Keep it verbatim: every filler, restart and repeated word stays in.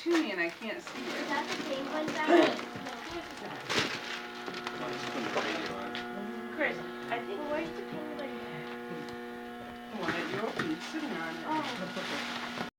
to me and I can't see Is it. that the penguin sound? I'll just put the radio on. Chris, I think where's the penguin? The one at your feet sitting on it. Oh.